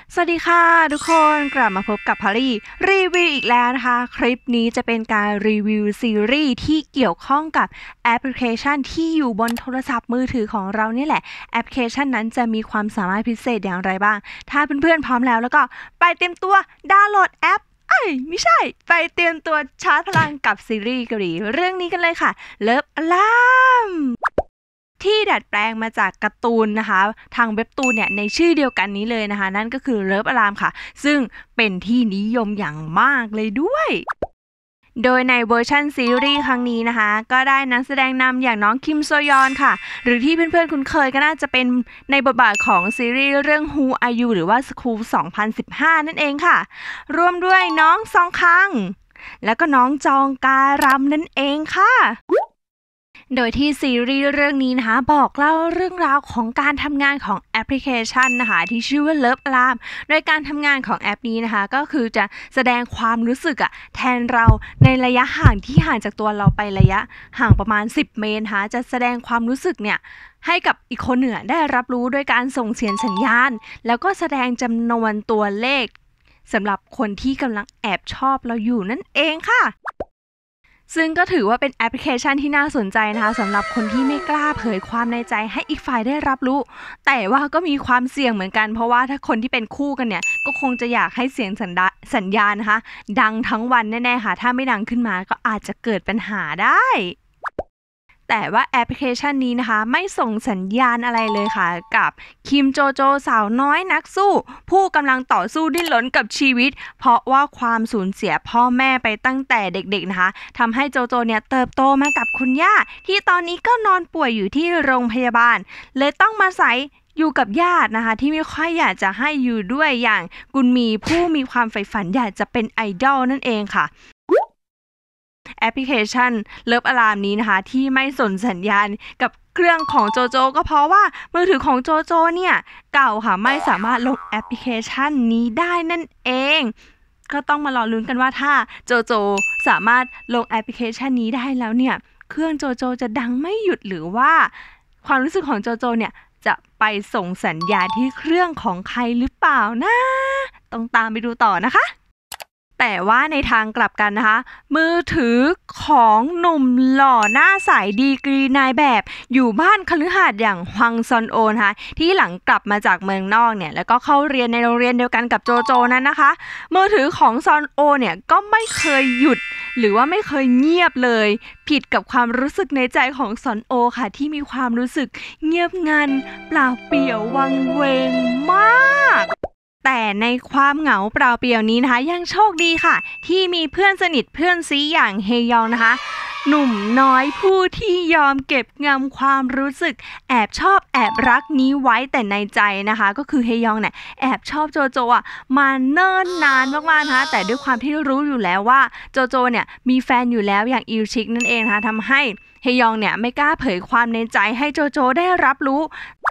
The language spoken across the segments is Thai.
สวัสดีค่ะทุกคนกลับมาพบกับพอลลี่รีวิวอีกแล้วนะคะคลิปนี้จะเป็นการรีวิวซีรีส์ที่เกี่ยวข้องกับแอปพลิเคชันที่อยู่บนโทรศัพท์มือถือของเรานี่แหละแอปพลิเคชันนั้นจะมีความสามารถพิเศษอย่างไรบ้างถ้าเพื่อนๆพร้อมแล้วก็ไปเตรียมตัวดาวน์โหลดแอปไม่ใช่ไปเตรียมตัวชาร์จพลังกับซีรีส์เกาหลีเรื่องนี้กันเลยค่ะเลิฟอลามที่ดัดแปลงมาจากการ์ตูนนะคะทางเว็บตูนเนี่ยในชื่อเดียวกันนี้เลยนะคะนั่นก็คือเลิฟอลามค่ะซึ่งเป็นที่นิยมอย่างมากเลยด้วยโดยในเวอร์ชันซีรีส์ครั้งนี้นะคะก็ได้นักแสดงนำอย่างน้องคิมโซยอนค่ะหรือที่เพื่อนๆคุ้นเคยก็น่าจะเป็นในบทบาทของซีรีส์เรื่อง Who Are You หรือว่า School 2015 นั่นเองค่ะรวมด้วยน้องซองคังแล้วก็น้องจองการัมนั่นเองค่ะโดยที่ซีรีส์เรื่องนี้นะคะบอกเล่าเรื่องราวของการทำงานของแอปพลิเคชันนะคะที่ชื่อว่า Love Alarm โดยการทำงานของแอปนี้นะคะก็คือจะแสดงความรู้สึกแทนเราในระยะห่างที่ห่างจากตัวเราไประยะห่างประมาณ10 เมตรนะคะจะแสดงความรู้สึกเนี่ยให้กับอีกคนหนึ่งได้รับรู้โดยการส่งเสียงสัญญาณแล้วก็แสดงจำนวนตัวเลขสำหรับคนที่กำลังแอบชอบเราอยู่นั่นเองค่ะซึ่งก็ถือว่าเป็นแอปพลิเคชันที่น่าสนใจนะคะสำหรับคนที่ไม่กล้าเผยความในใจให้อีกฝ่ายได้รับรู้แต่ว่าก็มีความเสี่ยงเหมือนกันเพราะว่าถ้าคนที่เป็นคู่กันเนี่ยก็คงจะอยากให้เสียงสัญญาณนะคะดังทั้งวันแน่ๆค่ะถ้าไม่ดังขึ้นมาก็อาจจะเกิดปัญหาได้แต่ว่าแอปพลิเคชันนี้นะคะไม่ส่งสัญญาณอะไรเลยค่ะกับคิมโจโจสาวน้อยนักสู้ผู้กำลังต่อสู้ดิ้นรนกับชีวิตเพราะว่าความสูญเสียพ่อแม่ไปตั้งแต่เด็กๆนะคะทำให้โจโจเนี่ยเติบโตมากับคุณย่าที่ตอนนี้ก็นอนป่วยอยู่ที่โรงพยาบาลเลยต้องมาใส่อยู่กับญาตินะคะที่ไม่ค่อยอยากจะให้อยู่ด้วยอย่างกุนมีผู้มีความใฝ่ฝันอยากจะเป็นไอดอลนั่นเองค่ะแอปพลิเคชันเลิฟอลามนี้นะคะที่ไม่สนสัญญาณกับเครื่องของโจโจก็เพราะว่ามือถือของโจโจเนี่ยเก่าค่ะไม่สามารถลงแอปพลิเคชันนี้ได้นั่นเองก็ต้องมารอลุ้นกันว่าถ้าโจโจสามารถลงแอปพลิเคชันนี้ได้แล้วเนี่ยเครื่องโจโจจะดังไม่หยุดหรือว่าความรู้สึกของโจโจเนี่ยจะไปส่งสัญญาณที่เครื่องของใครหรือเปล่านะต้องตามไปดูต่อนะคะแต่ว่าในทางกลับกันนะคะมือถือของหนุ่มหล่อหน้าใสดีกรีนายแบบอยู่บ้านคฤหาสน์อย่างฮวังซอนโอนะคะที่หลังกลับมาจากเมืองนอกเนี่ยแล้วก็เข้าเรียนในโรงเรียนเดียวกันกับโจโจนั้นนะคะมือถือของซอนโอเนี่ยก็ไม่เคยหยุดหรือว่าไม่เคยเงียบเลยผิดกับความรู้สึกในใจของซอนโอค่ะที่มีความรู้สึกเงียบงันเปล่าเปลี่ยววังเวงมากแต่ในความเหงาเปล่าเปลี่ยวนี้นะคะยังโชคดีค่ะที่มีเพื่อนสนิทเพื่อนซีอย่างเฮยองนะคะหนุ่มน้อยผู้ที่ยอมเก็บงำความรู้สึกแอบชอบแอบรักนี้ไว้แต่ในใจนะคะก็คือเฮยองเนี่ยแอบชอบโจโจมาเนิ่นนานมากๆนะคะแต่ด้วยความที่รู้อยู่แล้วว่าโจโจเนี่ยมีแฟนอยู่แล้วอย่างอิลชิกนั่นเองนะคะทำให้เฮยองเนี่ยไม่กล้าเผยความในใจให้โจโจได้รับรู้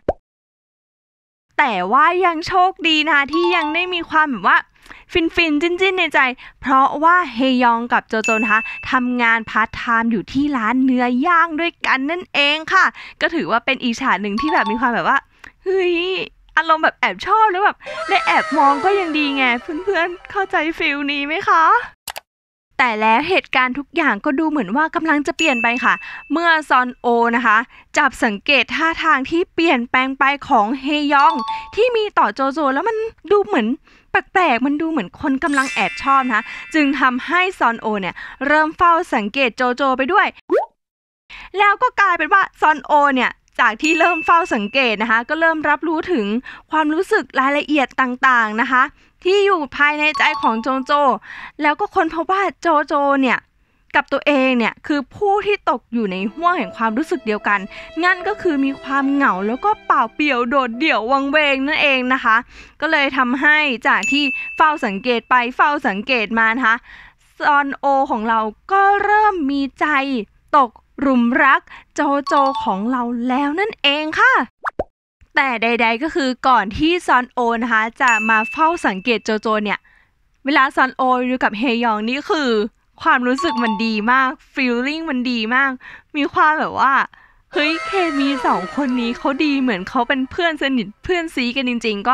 แต่ว่ายังโชคดีนะคะที่ยังได้มีความแบบว่าฟินจิ้นในใจเพราะว่าเฮยองกับโจโจนะคะทำงานพาร์ทไทม์อยู่ที่ร้านเนื้อย่างด้วยกันนั่นเองค่ะก็ถือว่าเป็นอีกฉากหนึ่งที่แบบมีความแบบว่าเฮ้ยอารมณ์แบบแอบชอบแล้วแบบได้แอบมองก็ยังดีไงเพื่อนๆเข้าใจฟิลนี้ไหมคะแต่แล้วเหตุการณ์ทุกอย่างก็ดูเหมือนว่ากำลังจะเปลี่ยนไปค่ะเมื่อซอนโอนะคะจับสังเกตท่าทางที่เปลี่ยนแปลงไปของเฮยองที่มีต่อโจโจแล้วมันดูเหมือนแปลกๆมันดูเหมือนคนกำลังแอบชอบนะจึงทำให้ซอนโอเนี่ยเริ่มเฝ้าสังเกตโจโจไปด้วยแล้วก็กลายเป็นว่าซอนโอเนี่ยจากที่เริ่มเฝ้าสังเกตนะคะก็เริ่มรับรู้ถึงความรู้สึกรายละเอียดต่างๆนะคะที่อยู่ภายในใจของโจโจแล้วก็ค้นพบว่าโจโจเนี่ยกับตัวเองเนี่ยคือผู้ที่ตกอยู่ในห้วงแห่งความรู้สึกเดียวกันนั่นก็คือมีความเหงาแล้วก็เปล่าเปลี่ยวโดดเดี่ยววังเวงนั่นเองนะคะก็เลยทำให้จากที่เฝ้าสังเกตไปเฝ้าสังเกตมานะคะซอนโอของเราก็เริ่มมีใจตกหลุมรักโจโจของเราแล้วนั่นเองค่ะแต่ใดๆก็คือก่อนที่ซอนโอนะคะจะมาเฝ้าสังเกตโจโจเนี่ยเวลาซอนโออยู่กับเฮยองนี่คือความรู้สึกมันดีมากฟีลลิ่งมันดีมากมีความแบบว่าเฮ้ยเคมีสองคนนี้เขาดีเหมือนเขาเป็นเพื่อนสนิทเพื่อนซีกันจริงๆก็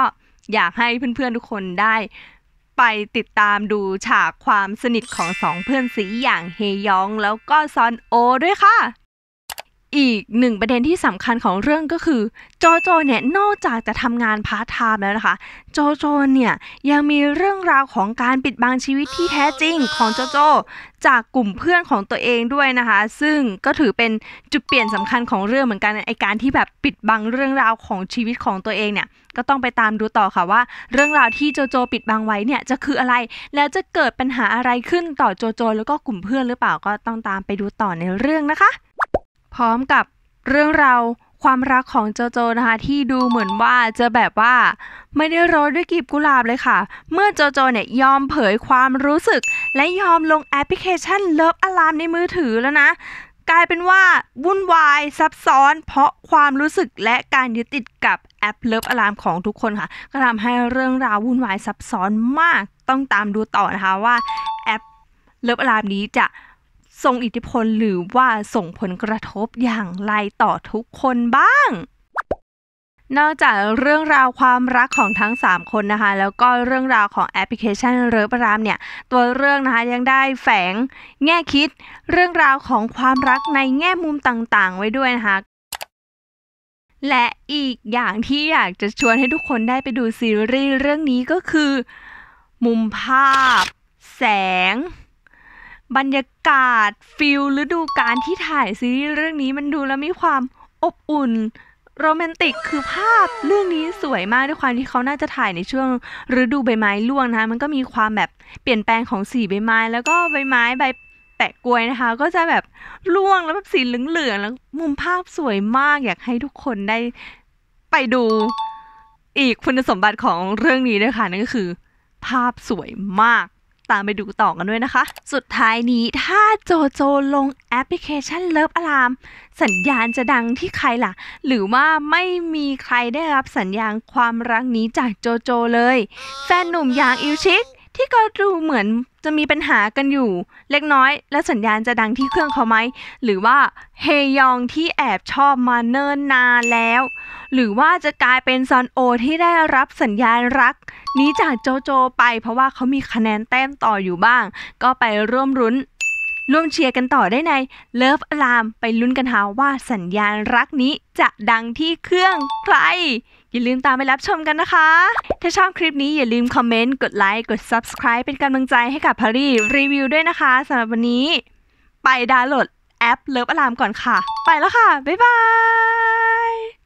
อยากให้เพื่อนๆทุกคนได้ไปติดตามดูฉากความสนิทของสองเพื่อนสีอย่างเฮยองแล้วก็ซอนโอด้วยค่ะอีกหนึ่งประเด็นที่สำคัญของเรื่องก็คือโจโจเนี่ยนอกจากจะทำงานพาร์ทไทม์แล้วนะคะโจโจเนี่ยยังมีเรื่องราวของการปิดบังชีวิตที่แท้จริงของโจโจจากกลุ่มเพื่อนของตัวเองด้วยนะคะซึ่งก็ถือเป็นจุดเปลี่ยนสำคัญของเรื่องเหมือนกันไอการที่แบบปิดบังเรื่องราวของชีวิตของตัวเองเนี่ยก็ต้องไปตามดูต่อค่ะว่าเรื่องราวที่โจโจปิดบังไว้เนี่ยจะคืออะไรแล้วจะเกิดปัญหาอะไรขึ้นต่อโจโจแล้วก็กลุ่มเพื่อนหรือเปล่าก็ต้องตามไปดูต่อในเรื่องนะคะพร้อมกับเรื่องราวความรักของโจโจนะคะที่ดูเหมือนว่าจะแบบว่าไม่ได้โรยด้วยกลีบกุหลาบเลยค่ะเมื่อโจโจเนี่ยยอมเผยความรู้สึกและยอมลงแอปพลิเคชัน Love Alarm ในมือถือแล้วนะกลายเป็นว่าวุ่นวายซับซ้อนเพราะความรู้สึกและการยึดติดกับแอป Love Alarm ของทุกคนค่ะก็ทำให้เรื่องราววุ่นวายซับซ้อนมากต้องตามดูต่อนะคะว่าแอป Love Alarm นี้จะส่งอิทธิพลหรือว่าส่งผลกระทบอย่างไรต่อทุกคนบ้างนอกจากเรื่องราวความรักของทั้ง3คนนะคะแล้วก็เรื่องราวของแอปพลิเคชันเลิฟอารามเนี่ยตัวเรื่องนะคะยังได้แฝงแง่คิดเรื่องราวของความรักในแง่มุมต่างๆไว้ด้วยนะคะและอีกอย่างที่อยากจะชวนให้ทุกคนได้ไปดูซีรีส์เรื่องนี้ก็คือมุมภาพแสงบรรยากาศฟิลฤดูกาลที่ถ่ายซีรีส์เรื่องนี้มันดูแล้วมีความอบอุ่นโรแมนติกคือภาพเรื่องนี้สวยมากด้วยความที่เขาน่าจะถ่ายในช่วงฤดูใบไม้ร่วงนะคะมันก็มีความแบบเปลี่ยนแปลงของสีใบไม้แล้วก็ใบไม้ใบแปะกล้วยนะคะก็จะแบบร่วงแล้วแบบสีเหลืองๆแล้วมุมภาพสวยมากอยากให้ทุกคนได้ไปดูอีกคุณสมบัติของเรื่องนี้ด้วยค่ะนั่นก็คือภาพสวยมากตามไปดูต่อกันด้วยนะคะสุดท้ายนี้ถ้าโจโจลงแอปพลิเคชัน Love Alarm สัญญาณจะดังที่ใครล่ะหรือว่าไม่มีใครได้รับสัญญาณความรักนี้จากโจโจเลยแฟนหนุ่มอย่างอิวชิกที่ก็ดูเหมือนจะมีปัญหากันอยู่เล็กน้อยและสัญญาณจะดังที่เครื่องเขาไหมหรือว่าเฮยองที่แอบชอบมาเนิ่นนานแล้วหรือว่าจะกลายเป็นซอนโอที่ได้รับสัญญาณรักนี้จากโจโจไปเพราะว่าเขามีคะแนนแต้มต่ออยู่บ้างก็ไปร่วมรุ้นร่วมเชียร์กันต่อได้ใน Love Alarm ไปลุ้นกันหาว่าสัญญาณรักนี้จะดังที่เครื่องใครอย่าลืมตามไปรับชมกันนะคะถ้าชอบคลิปนี้อย่าลืมคอมเมนต์กดไลค์กด Subscribe เป็นกำลังใจให้กับพารีรีวิวด้วยนะคะสำหรับวันนี้ไปดาวน์โหลดแอป Love Alarm ก่อนค่ะไปแล้วค่ะบ๊ายบาย